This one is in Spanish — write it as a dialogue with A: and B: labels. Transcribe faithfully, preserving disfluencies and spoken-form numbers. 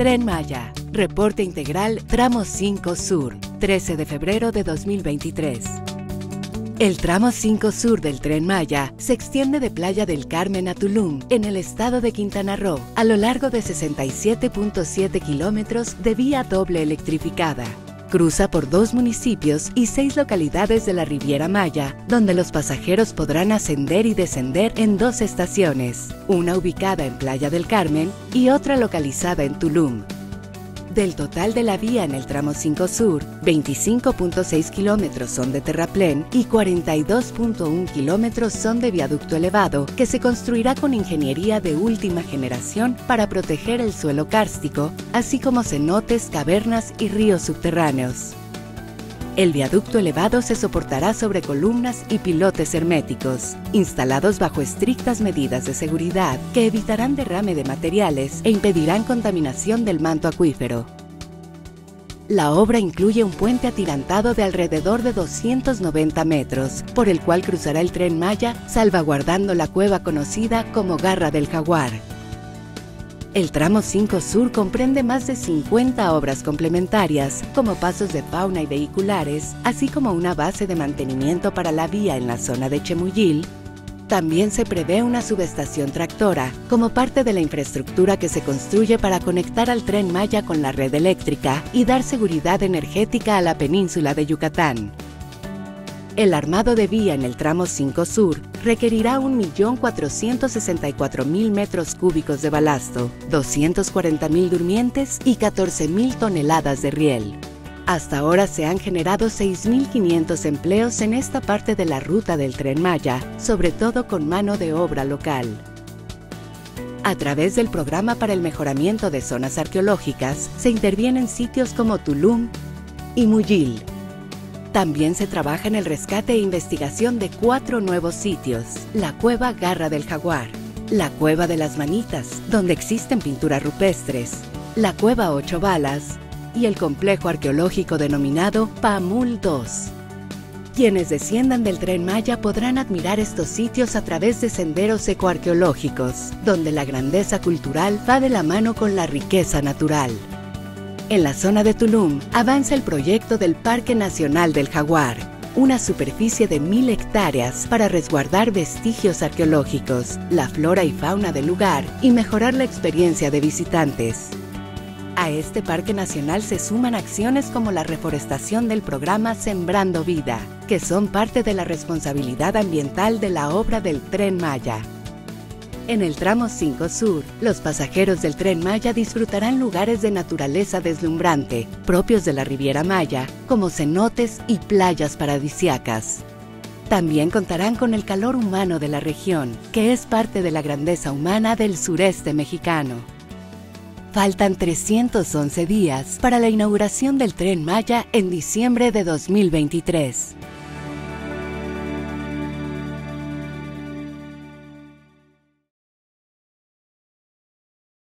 A: Tren Maya, reporte integral tramo cinco Sur, trece de febrero de dos mil veintitrés. El tramo cinco Sur del Tren Maya se extiende de Playa del Carmen a Tulum, en el estado de Quintana Roo, a lo largo de sesenta y siete punto siete kilómetros de vía doble electrificada. Cruza por dos municipios y seis localidades de la Riviera Maya, donde los pasajeros podrán ascender y descender en dos estaciones, una ubicada en Playa del Carmen y otra localizada en Tulum. Del total de la vía en el tramo cinco Sur, veinticinco punto seis kilómetros son de terraplén y cuarenta y dos punto uno kilómetros son de viaducto elevado, que se construirá con ingeniería de última generación para proteger el suelo kárstico, así como cenotes, cavernas y ríos subterráneos. El viaducto elevado se soportará sobre columnas y pilotes herméticos, instalados bajo estrictas medidas de seguridad que evitarán derrame de materiales e impedirán contaminación del manto acuífero. La obra incluye un puente atirantado de alrededor de doscientos noventa metros, por el cual cruzará el Tren Maya, salvaguardando la cueva conocida como Garra del Jaguar. El tramo cinco Sur comprende más de cincuenta obras complementarias, como pasos de fauna y vehiculares, así como una base de mantenimiento para la vía en la zona de Chemuyil. También se prevé una subestación tractora, como parte de la infraestructura que se construye para conectar al Tren Maya con la red eléctrica y dar seguridad energética a la península de Yucatán. El armado de vía en el tramo cinco Sur requerirá un millón cuatrocientos sesenta y cuatro mil metros cúbicos de balasto, doscientos cuarenta mil durmientes y catorce mil toneladas de riel. Hasta ahora se han generado seis mil quinientos empleos en esta parte de la ruta del Tren Maya, sobre todo con mano de obra local. A través del Programa para el Mejoramiento de Zonas Arqueológicas, se intervienen sitios como Tulum y Muyil. También se trabaja en el rescate e investigación de cuatro nuevos sitios: la Cueva Garra del Jaguar, la Cueva de las Manitas, donde existen pinturas rupestres, la Cueva Ocho Balas y el complejo arqueológico denominado Pamul dos. Quienes desciendan del Tren Maya podrán admirar estos sitios a través de senderos ecoarqueológicos, donde la grandeza cultural va de la mano con la riqueza natural. En la zona de Tulum avanza el proyecto del Parque Nacional del Jaguar, una superficie de mil hectáreas para resguardar vestigios arqueológicos, la flora y fauna del lugar y mejorar la experiencia de visitantes. A este parque nacional se suman acciones como la reforestación del programa Sembrando Vida, que son parte de la responsabilidad ambiental de la obra del Tren Maya. En el tramo cinco Sur, los pasajeros del Tren Maya disfrutarán lugares de naturaleza deslumbrante, propios de la Riviera Maya, como cenotes y playas paradisíacas. También contarán con el calor humano de la región, que es parte de la grandeza humana del sureste mexicano. Faltan trescientos once días para la inauguración del Tren Maya en diciembre de dos mil veintitrés.